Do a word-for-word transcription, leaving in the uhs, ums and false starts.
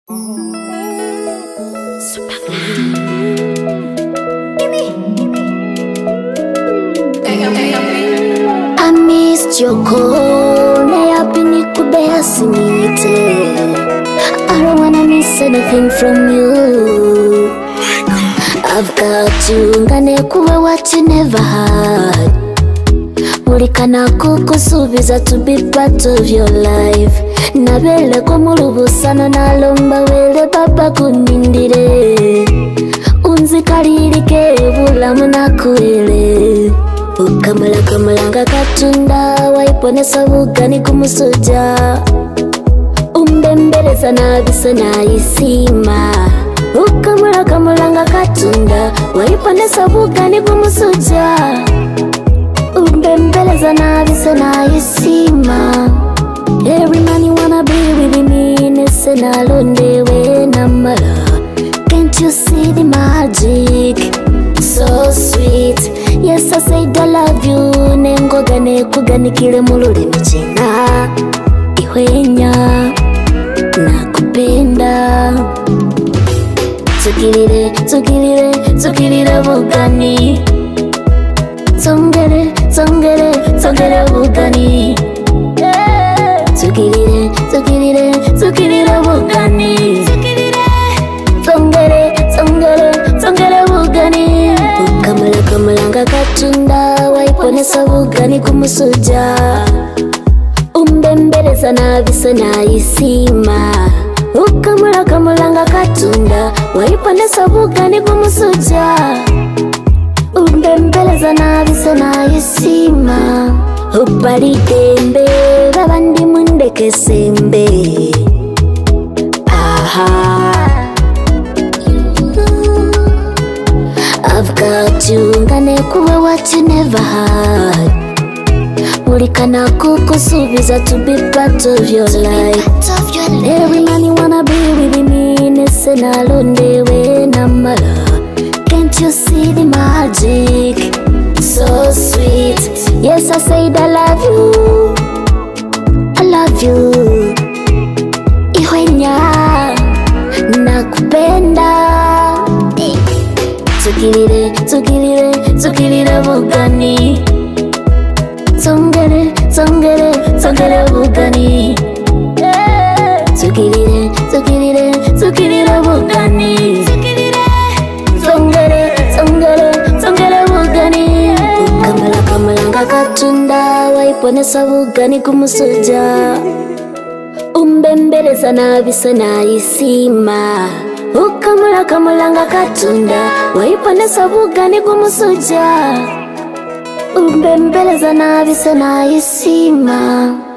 I missed your call, may I be I don't wanna miss anything from you. I've got you, ngane kuwe what you never had. Mulikana kukusubiza to be part of your life. Nabele kumulubusana nalomba wele baba kunindire. Unzikalilike bulamu nakuele. Ukamala kamalanga katunda waiponesa bugani kumusuja. Umbembeleza nabisa nayisima. Ukamala kamalanga katunda waiponesa bugani kumusuja. Umbembeleza nabisa nayisima. Every man you wanna be with me, nese nalondewe namala. Can't you see the magic? So sweet. Yes, I said I love you. Nengogane kuganikile mululimi china. Ihwenya nakupenda. Nstukilile, Nstukilile, Nstukilile bugani. Tsongere, tsongere, tsongere bugani. Nstukilile, Nstukilile, Nstukilile bugani. Tsongere, tsongere, tsongere bugani. Ukamala kamalanga katunda waiponesa bugani kumusuja. Umbembeleza nabisa nayisima. Ukamala kamalanga katunda waiponesa bugani kumusuja. Umbembeleza nabisa nayisima. Upali dembe babandi mundeke sembe. Aha, I've got you, ngane kuwe what you never had. Mulikana kukusubiza to be part of your life. Every man you wanna be with me, nese nalondewe namala. Can't you see the magic? So sweet. Yes, I said I love you. I love you. Ihwenya nakupenda. Nstukilile, Nstukilile, Nstukilile bugani. Tsongere, tsongere, tsongere bugani. Nstukilile, Nstukilile, Nstukilile bugani. Tsongere, tsongere, tsongere bugani. Ukamala kamalanga katunda waiponesa bugani kumusuja. Umbembeleza nabisa nayisima. Ukamala kamalanga katunda waiponesa bugani kumusuja. Umbembeleza nabisa nayisima.